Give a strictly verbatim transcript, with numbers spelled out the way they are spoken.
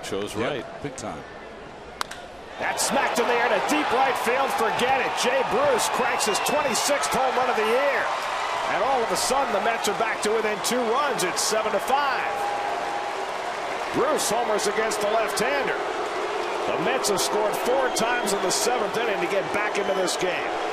Chose right. Yeah, big time. That's smacked in the air to deep right field. Forget it. Jay Bruce cranks his twenty-sixth home run of the year. And all of a sudden, the Mets are back to within two runs. It's seven to five. Bruce homers against the left-hander. The Mets have scored four times in the seventh inning to get back into this game.